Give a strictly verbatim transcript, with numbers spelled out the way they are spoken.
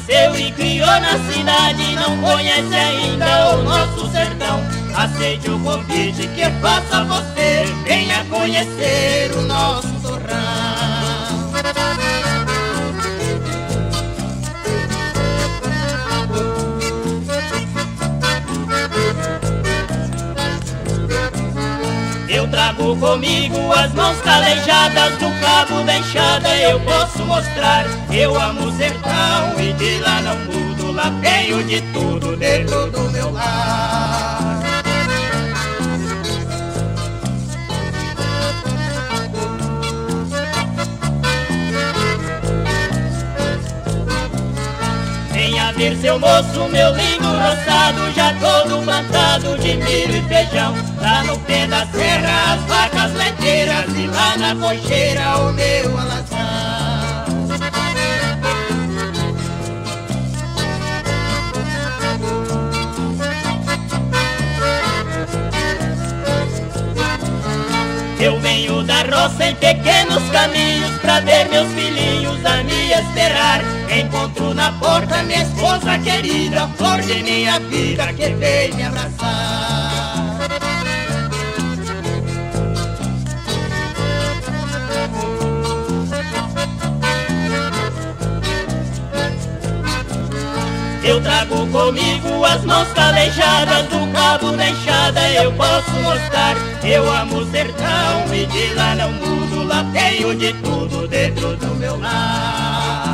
Nasceu e criou na cidade, não conhece ainda o nosso sertão. Aceite o convite que faço a você, venha conhecer o nosso torrão. Eu trago comigo as mãos calejadas, do cabo da enxada eu posso mostrar. Eu amo o sertão e de lá não mudo, lá tenho de tudo dentro do meu lar. Venha ver seu moço, meu lindo roçado, já todo plantado de milho e feijão. Lá no pé da serra as vacas leiteiras e lá na cocheira o meu alazão. Eu venho da roça em pequenos caminhos pra ver meus filhinhos a me esperar. Encontro na porta minha esposa querida, flor de minha vida que veio me abraçar. Eu trago comigo as mãos calejadas, do cabo da enxada eu posso mostrar. Eu amo o sertão e de lá não mudo, lá tenho de tudo dentro do meu lar.